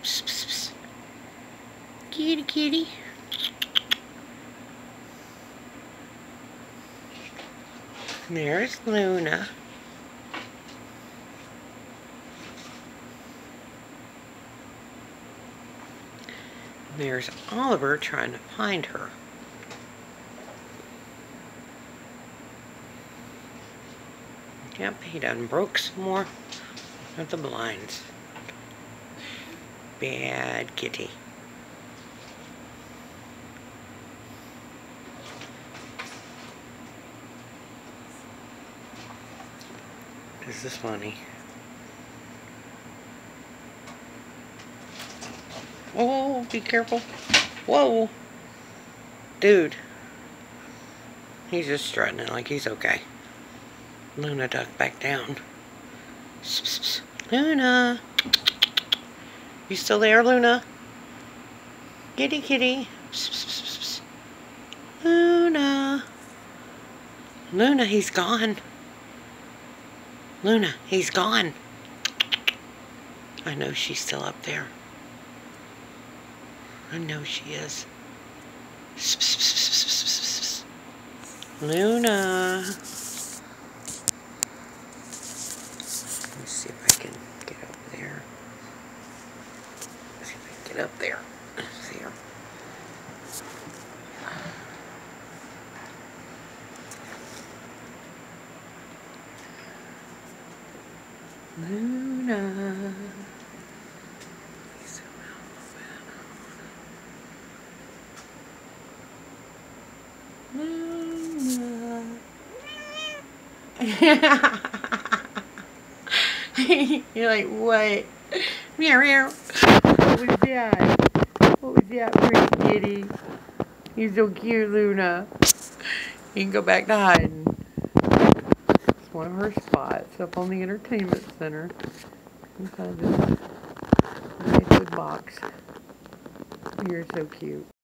Psst, psst, psst. Kitty, kitty. There's Luna. There's Oliver trying to find her. Yep, he done broke some more of the blinds. Bad kitty. This is funny. Oh, be careful. Whoa. Dude. He's just strutting it like he's okay. Luna ducked back down. Psst, psst, psst. Luna. You still there, Luna? Kitty, kitty. Psst, psst, psst, psst. Luna. Luna, he's gone. Luna, he's gone. I know she's still up there. I know she is. Psst, psst, psst, psst, psst, psst. Luna. Let me see if I can get up there. Let's see if I can get up there. See her. Luna. Zoom out a little bit. Luna. You're like, what? Meow, meow. What was that? What was that, pretty kitty? You're so cute, Luna. You can go back to hiding. It's one of her spots up on the entertainment center. Inside this nice wood box. You're so cute.